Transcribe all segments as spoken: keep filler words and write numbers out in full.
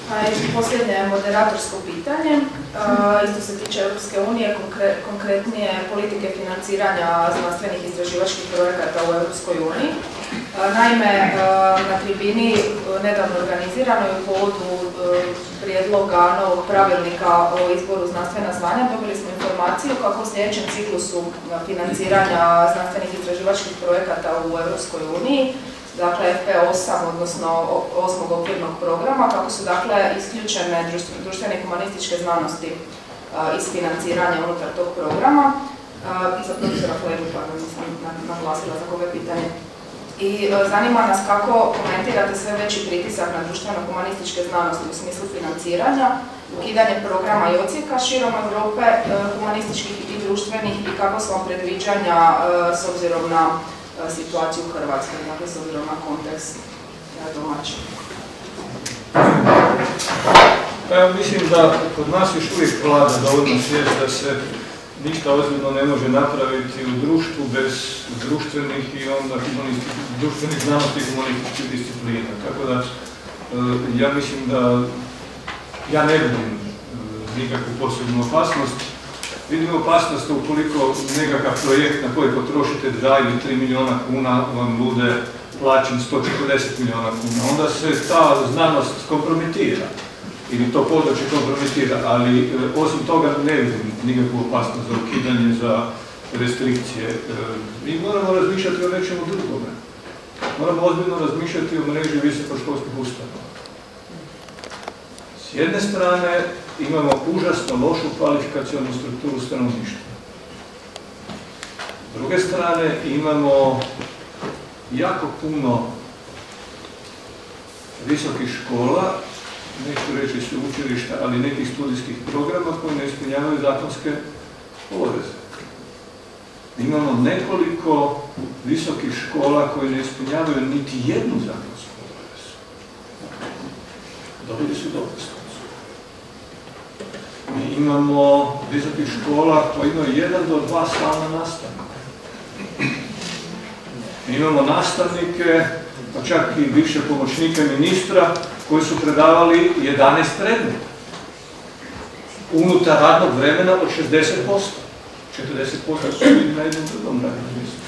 I posljednje moderatorsko pitanje, isto se tiče Europske unije, konkretnije politike financiranja znanstvenih istraživačkih projekata u Europskoj uniji. Naime, na tribini nedavno organiziranoj u povodu prijedloga novog pravilnika o izboru znanstvena zvanja dobili smo informaciju kako u sljedećem ciklusu financiranja znanstvenih istraživačkih projekata u Europskoj uniji, dakle F P osam, odnosno osmog okvirnog programa, kako su dakle isključene društvene i humanističke znanosti iz financiranja unutar tog programa. I za profesora Fleru, pa nisam naglasila za koga je pitanje. I zanima nas kako komentirate sve veći pritisak na društveno-humanističke znanosti u smislu financiranja, ukidanje programa i ocijeka širom Europe humanističkih i društvenih i kako su vam predviđanja s obzirom na situaciju u Hrvatskoj, dakle s obzirom na kontekst domaći. Pa ja mislim da kod nas još uvijek vlada dovoljno svijest da se ništa ozbiljno ne može napraviti u društvu bez društvenih i onda društvenih znanosti i humanističkih disciplina. Tako da ja mislim da ja ne vidim nikakvu posebnu opasnost. Vidim opasnost ukoliko nekakav projekt na koji potrošite dva ili tri milijuna kuna vam bude plaćen sto četrdeset milijuna kuna. Onda se ta znanost kompromitira ili to područje kompromitira, ali osim toga ne vidim nikakvu opasnost za ukidanje, za restrikcije. Mi moramo razmišljati o nečemu drugome. Moramo ozbiljno razmišljati o mreži visokoškolskih ustanova. S jedne strane imamo užasno lošu kvalifikacionu strukturu stanovništva. S druge strane imamo jako puno visokih škola, neću reći sveučilišta, ali nekih studijskih programa koji ne ispunjavaju zakonske obaveze. Imamo nekoliko visokih škola koji ne ispunjavaju niti jednu zakonsku obavezu. Dobili su dopusnicu. Mi imamo visokih škola koji imaju jedan do dva stalna nastavnika. Mi imamo nastavnike, pa čak i bivše pomoćnike ministra, koji su predavali jedanaest predmeta. Unutar radnog vremena od šezdeset posto. četrdeset posto su bili na jednom drugom radnom mjestu.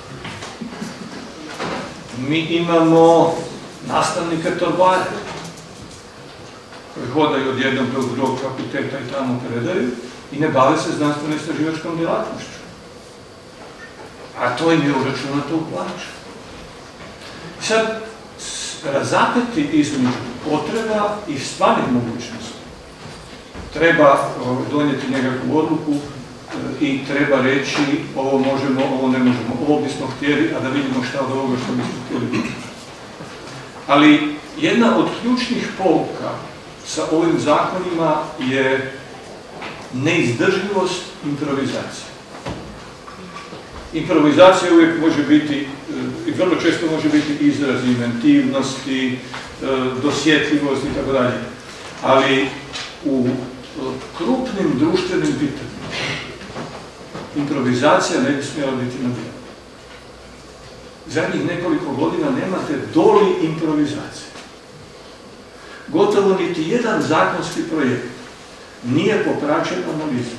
Mi imamo nastavnike torbare, koji hodaju od jednog do drugog fakulteta i tamo predaju i ne bave se znanstveno-istraživačkom djelatnošću. A to im je uračunato u plaću. Sad, razapeti između potreba i stvarnih mogućnosti. Treba donijeti nekakvu odluku i treba reći ovo možemo, ovo ne možemo, ovo bismo htjeli, a da vidimo šta od ovoga što bismo htjeli biti. Ali jedna od ključnih pouka sa ovim zakonima je neizdržljivost improvizacije. Improvizacija uvijek može biti, i vrlo često može biti izraz inventivnosti, dosjetljivosti i tako dalje. Ali u krupnim društvenim pitanjima improvizacija ne bi smjela biti na djelu. Zadnjih nekoliko godina nemate doli improvizacije. Gotovo niti jedan zakonski projekt nije popraćen analizom.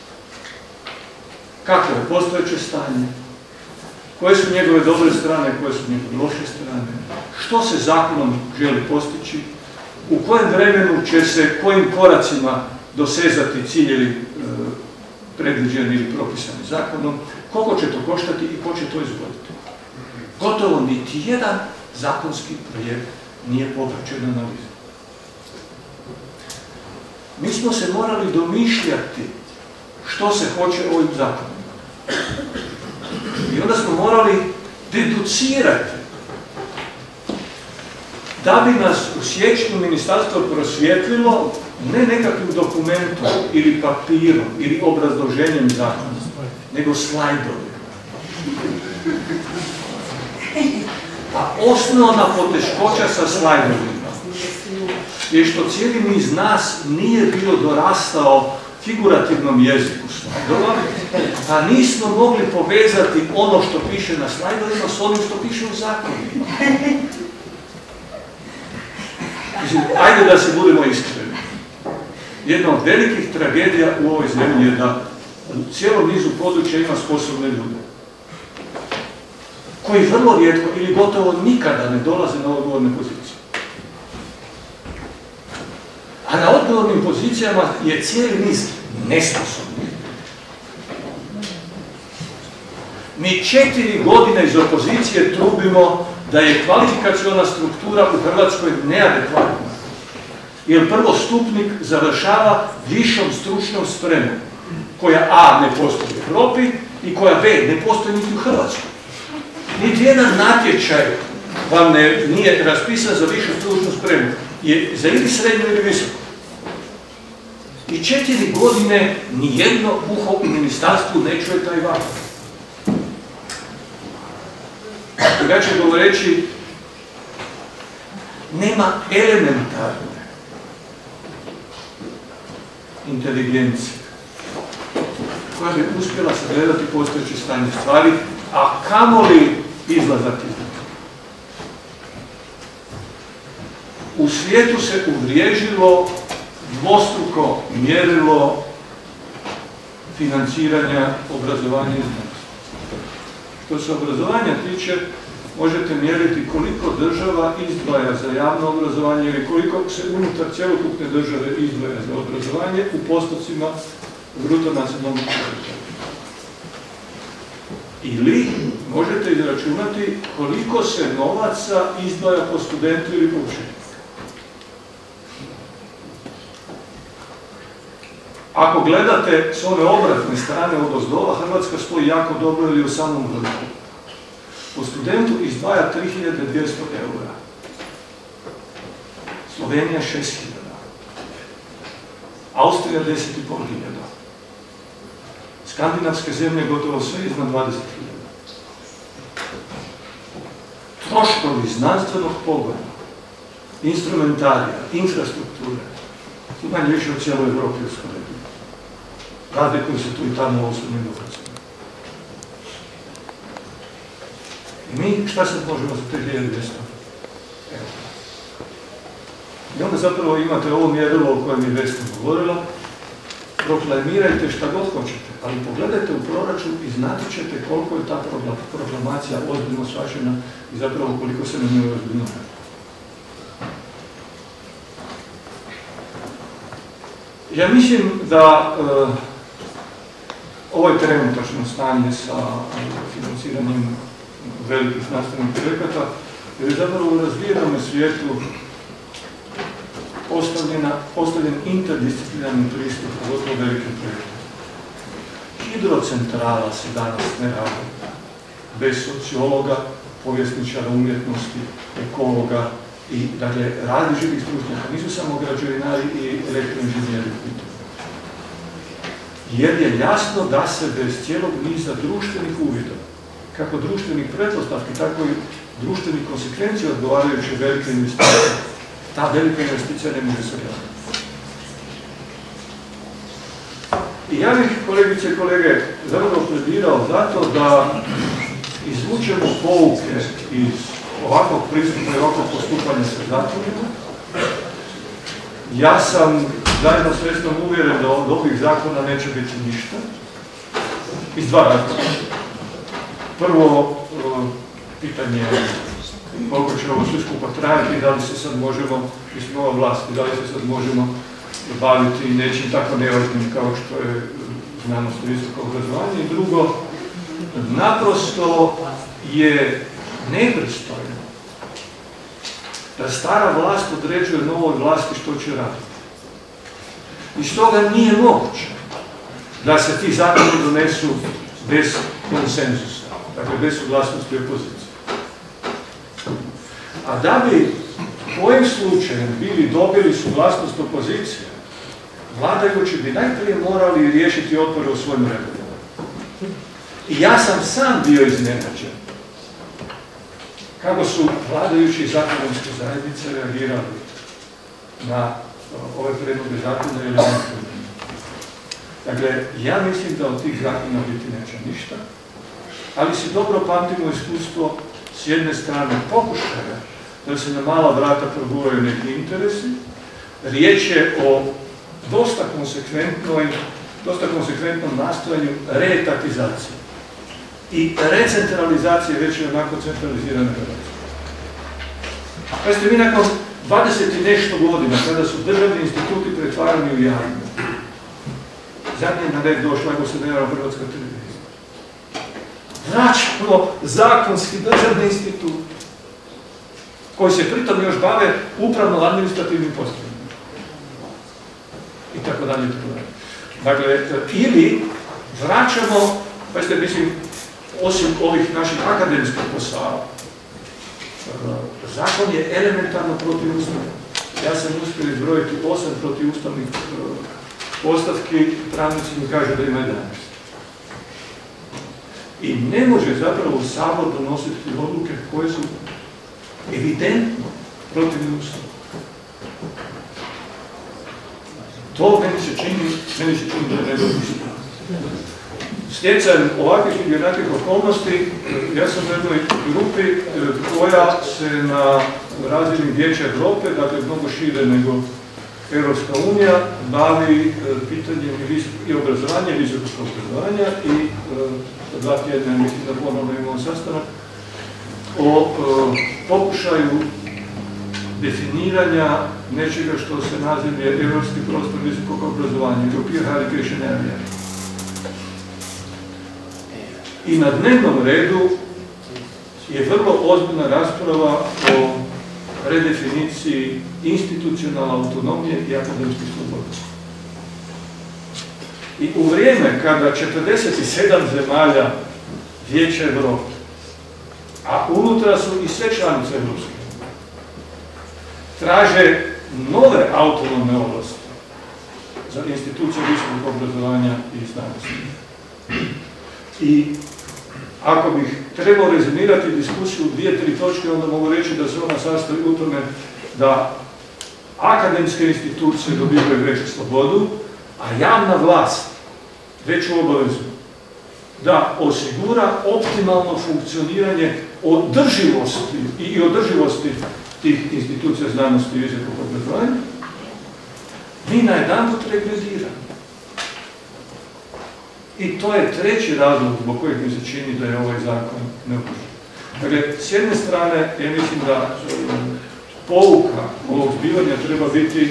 Kako je postojeće stanje, koje su njegove dobre strane, koje su njegove loše strane, što se zakonom želi postići, u kojem vremenu će se kojim koracima dosezati ciljevi e, predviđeni ili propisani zakonom, koliko će to koštati i ko će to izvoditi. Gotovo niti jedan zakonski projekt nije popraćen analizom. Mi smo se morali domišljati što se hoće ovim zakonom. I onda smo morali deducirati da bi nas u siječnju ministarstvo prosvjetlilo ne nekakvim dokumentom ili papirom ili obrazloženjem zakona, nego slajdovima. A osnovna poteškoća sa slajdovima je što cijeli niz nas nije bilo dorastao figurativnom jeziku slajdova, a nismo mogli povezati ono što piše na slajdovima s onim što piše u zakonima. Mislim, ajde da se budemo iskreni. Jedna od velikih tragedija u ovoj zemlji je da u cijelom nizu područja ima sposobne ljude, koji vrlo rijetko ili gotovo nikada ne dolaze na odgovorne pozicije. A na odgovornim pozicijama je cijeli niz nesposobnih. Mi četiri godine iz opozicije trubimo da je kvalifikaciona struktura u Hrvatskoj neadekvatna. Jer prvostupnik završava višom stručnom spremom, koja A ne postoji u Europi i koja B ne postoji niti u Hrvatskoj. Niti jedan natječaj vam ne, nije raspisan za višu stručnu spremu, je za ili srednju ili visoku. I četiri godine nijedno uho u ministarstvu ne čuje taj vapor. Drugačije govoreći, nema elementarne inteligencije koja bi uspjela sagledati postojeće stanje stvari, a kamoli izlazak iz njega. U svijetu se uvriježilo dvostruko mjerilo financiranja obrazovanja i znanosti. Što se obrazovanja tiče, možete mjeriti koliko država izdvaja za javno obrazovanje ili koliko se unutar cjelokupne države izdvaja za obrazovanje u postocima bruto nacionalnog produkta. Ili možete izračunati koliko se novaca izdvaja po studentu ili po učeniku. Ako gledate s one obratne strane od ozdola, Hrvatska stoji jako dobro ili u samom vrhu. Po studentu izdvaja tri hiljade dvjesto eura. Slovenija šest hiljada. Austrija deset i pol hiljada. Skandinavske zemlje gotovo sve iznad dvadeset hiljada. Troškovi znanstvenog pogona, instrumentarija, infrastrukture, su manje više u cijeloj Evropi usporedili. Razlikuju se tu i tamo u osobnim dokazima. I mi šta sad možemo za tri hiljade dvjesto eura? I onda zapravo imate ovo mjerilo o kojem je Vesna govorila. Proklamirajte šta god hoćete, ali pogledajte u proračun i znati ćete koliko je ta proklamacija ozbiljno shvaćena i zapravo koliko se na njoj ozbiljno radi. Ja mislim da uh, ovo je trenutačno stanje sa financiranjem velikih znanstvenih projekata, jer je zapravo u razvijenom svijetu postavljen interdisciplinarni pristup u gotovo velikim projektima. Hidrocentrala se danas ne radi bez sociologa, povjesničara umjetnosti, ekologa i dakle različitih stručnjaka. Nisu samo građevinari i elektroinženjeri. Jer je jasno da se bez cijelog niza društvenih uvjeta, kako društvenih pretpostavki, tako i društvenih konsekvencija odgovarajuće velike investicije, ta velika investicija ne može se gledati. I ja bih, kolegice i kolege, zapravo pledirao zato da izvučemo pouke iz ovakvog pristupa i ovakvog postupanja sa zakonima. Ja sam zajedno s Vesnom uvjeren da od ovih zakona neće biti ništa. Iz dva razloga. Prvo, pitanje koliko će ovo sve skupa trajati, da li se sad možemo, mislim ova vlasti, da li se sad možemo baviti nečim tako nevažnim kao što je znanost i visoko obrazovanje. I drugo, naprosto je nepristojno da stara vlast određuje novoj vlasti što će raditi. I stoga nije moguće da se ti zakoni donesu bez konsenzusa, dakle bez suglasnosti opozicije. A da bi kojim slučajem bili dobili suglasnost opozicije, vladajući bi najprije morali riješiti otpore u svojim redovima. I ja sam sam bio iznenađen kako su vladajući iz akademske zajednice reagirali na ove predloge zakona ili ne. Dakle, ja mislim da od tih zakona biti neće ništa, ali si dobro pamtimo iskustvo s jedne strane pokušaja da se na mala vrata proguraju neki interesi. Riječ je o dosta konsekventnoj, dosta konsekventnom nastojanju reetatizacije i recentralizacije već je onako centralizirane Hrvatske. Pazite, mi nakon dvadeset i nešto godina, kada su državni instituti pretvarani u javne, zadnje na red došla, ako se ne varam, Hrvatska televizija. Vraćamo zakonski državni institut, koji se pritom još bave upravno-administrativnim poslovima. I tako dalje, i tako dalje. Dakle, ili vraćamo, pazite, mislim, osim ovih naših akademskih posala, zakon je elementarno protivustavan. Ja sam uspio izbrojiti osam protivustavnih postavki, pravnici mi kažu da ima jedanaest. I ne može zapravo Sabor donositi odluke koje su evidentno protivne Ustavu. To meni se čini, meni se čini da je nedopustivo. Stjecajem ovakvih ili onakvih okolnosti, ja sam u jednoj grupi koja se na razini Vijeća Europe, dakle mnogo šire nego Europska unija, bavi pitanjem i obrazovanja, i visokog obrazovanja i dva tjedna, mislim da ponovno imamo sastanak, o pokušaju definiranja nečega što se nazivlje Europski prostor visokog obrazovanja, European Higher Education Area. I na dnevnom redu je vrlo ozbiljna rasprava o redefiniciji institucionalne autonomije i akademskih sloboda. I u vrijeme kada četrdeset sedam zemalja Vijeća Europe, a unutra su i sve članice Europske, traže nove autonomne ovlasti za institucije visokog obrazovanja i znanosti. I ako bih trebao rezimirati diskusiju u dvije, tri točke, onda mogu reći da se ona sastoji u tome da akademske institucije dobivaju veću slobodu, a javna vlast veću obavezu da osigura optimalno funkcioniranje održivosti i održivosti tih institucija znanosti i visokog obrazovanja, mi najedanput regrediramo. I to je treći razlog zbog kojeg mi se čini da je ovaj zakon neophodan. Dakle, s jedne strane, ja mislim da pouka ovog zbivanja treba biti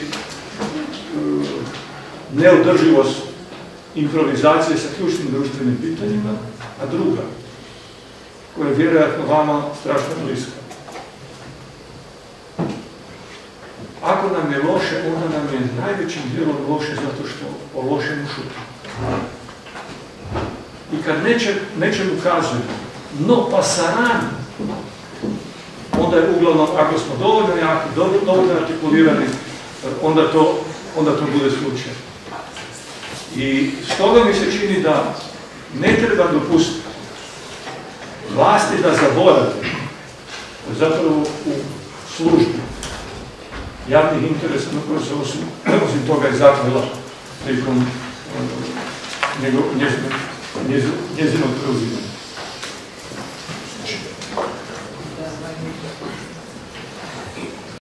neodrživost improvizacije sa ključnim društvenim pitanjima, a druga, koja je vjerojatno vama strašno bliska. Ako nam je loše, onda nam je najvećim dijelom loše zato što o lošemu šutimo. I kad nečem ukazujemo, no pa sarani, onda je uglavnom, ako smo dovoljno jaki, dovoljno artikulirani, onda to, onda to bude slučaj. I stoga mi se čini da ne treba dopustiti vlasti da zaborave zapravo u službi javnih interesa na koje se osim, osim toga i zakljela prilikom njezinog preuzimanja.